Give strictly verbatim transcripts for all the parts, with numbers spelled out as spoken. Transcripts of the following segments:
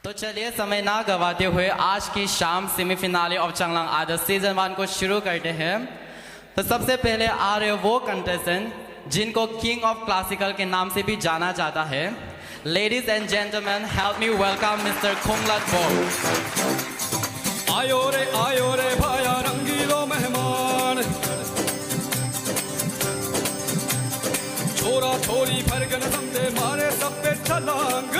तो चलिए समय ना गवाते हुए आज की शाम semifinale of Changlang Adarsh season one को शुरू करते हैं। तो सबसे पहले आ रहे वो कंटेस्टेंट जिनको किंग ऑफ क्लासिकल के नाम से भी जाना जाता है। Ladies and gentleman, help me welcome mister Khunglat Bo. आयो रे आयो रे भाया रंगीलो मेहमान, छोरा छोरी फर्क न समझे मारे सब पे छलांग।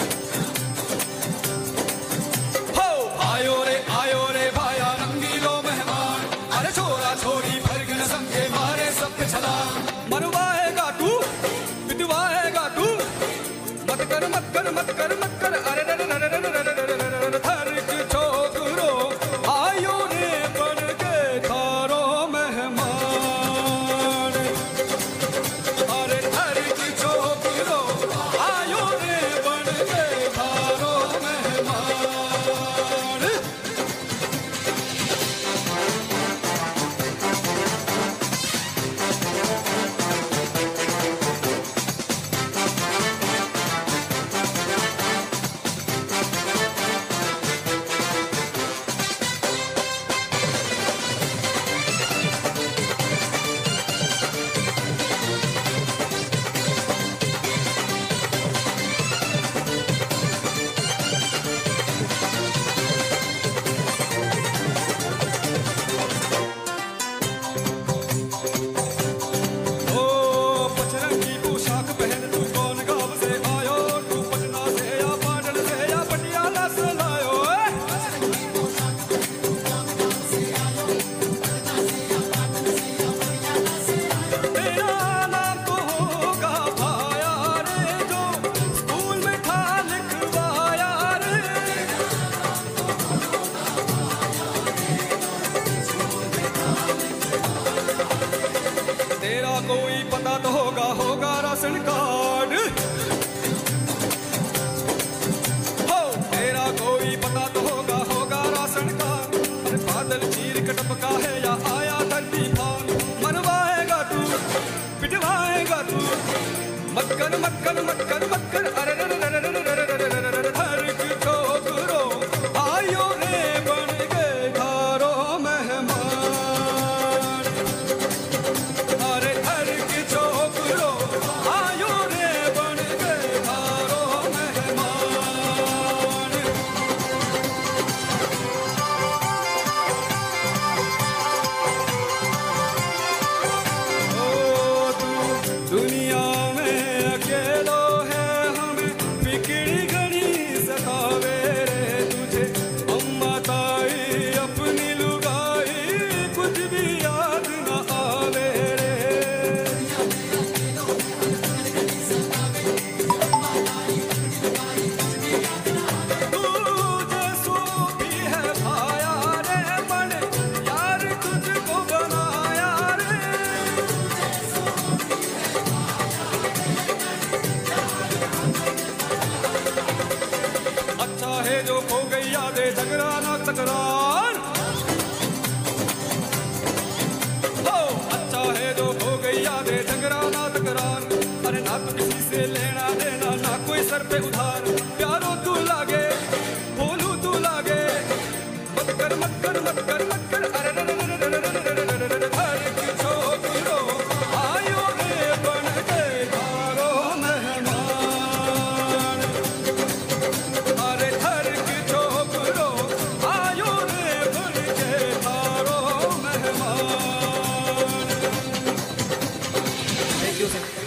हो आयो रे आयो रे भाया रंगीलो मेहमान, अरे छोरा छोरी फर्क न समझे मारे सब पे छलांग। मरवाएगा तू पिटवाएगा तू, मत कर मत कर मत कर मत कर, अरे रे रे रे रे रे रे रे थर्क छोकरो आयो रे बन के थारो मेहमान। अरे थर्क छोकरो आयो रे बन के थारो मेहमान। कोई पता तो होगा होगा राशन कार्ड, हो तेरा कोई पता तो होगा होगा राशन कार्ड। अरे बादल चीर के टपका है या आया धरती फान, मरवाएगा तू पिटवाएगा तू, मत कर मत कर मत कर मत कर, अरे रे रे रे रे रे रे रे रे थर्क छोकरो आयो रे बन के थारो मेहमान। अरे थर्क छोकरो आयो रे बन के थारो मेहमान। ओ तू दुनिया में अकेलो है, हमें बिगड़ी घड़ी सतावे रे तुझे अम्मा ताई अपनी लुगाई कुछ भी याद न आवे रे। तुझे सो भी है भाया रे मन, यार तुझको बनाया रे। अच्छा है जो खो गई यादें झगड़ा ना तकरार, हो अच्छा है जो खो गई यादें झगड़ा ना तकरार। अरे ना तो किसी से लेना देना ना कोई सर पे उधार, प्यारो तू लागे बोलू तू लागे, मत कर मत कर मत कर मत कर, अरे रे रे रे रे रे रे रे रे रे थर्क छोकरो आयो रे बन के थारो मेहमान। अरे थर्क छोकरो आयो रे बन के थारो मेहमान। Thank you sir.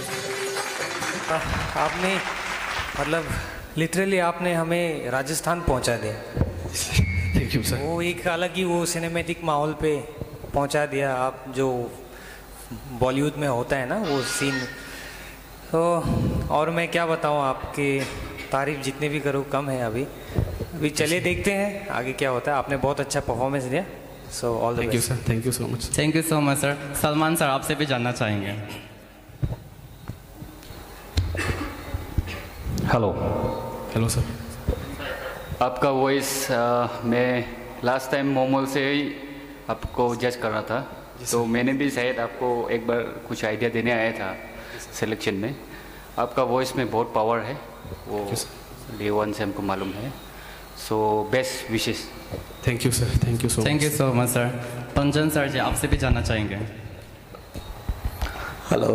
आपने मतलब लिटरली आपने हमें राजस्थान पहुंचा दिया। Thank you sir. वो एक अलग ही वो सिनेमैटिक माहौल पे पहुंचा दिया आप, जो बॉलीवुड में होता है ना वो सीन। तो और मैं क्या बताऊं, आपकी तारीफ जितनी भी करूं कम है अभी। अभी चलिए देखते हैं आगे क्या होता है। आपने बहुत अच्छा परफॉर्मेंस दिया, so all the thank you best. Sir. Thank you so much. Thank you so much sir. Salman sir आपसे भी जानना चाहेंगे। Hello hello sir. आपका वॉइस मैं लास्ट टाइम मोमोल से ही आपको जज कर रहा था, तो मैंने भी शायद आपको एक बार कुछ आइडिया देने आया था सिलेक्शन में। आपका वॉइस में बहुत पावर है, वो डे वन से हमको मालूम है। So best wishes. Thank you sir, thank you so thank you so much sir. Panjan sir ji आपसे भी जानना चाहेंगे। हेलो।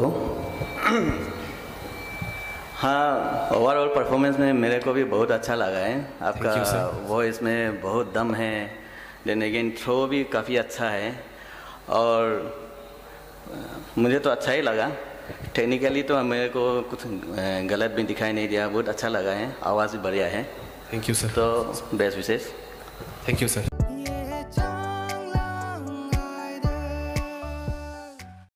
हाँ, ओवरऑल परफॉर्मेंस में मेरे को भी बहुत अच्छा लगा है। आपका वॉइस में बहुत दम है, देन अगेन थ्रो भी काफ़ी अच्छा है और मुझे तो अच्छा ही लगा। टेक्निकली तो मेरे को कुछ गलत भी दिखाई नहीं दिया, बहुत अच्छा लगा है, आवाज़ भी बढ़िया है। Thank you sir. तो best wishes. Thank you sir.